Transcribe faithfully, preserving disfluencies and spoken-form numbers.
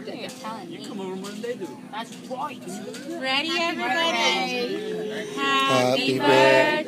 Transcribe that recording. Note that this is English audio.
You're telling me. You come over more than they do. That's right. Ready, everybody? Happy Happy birthday.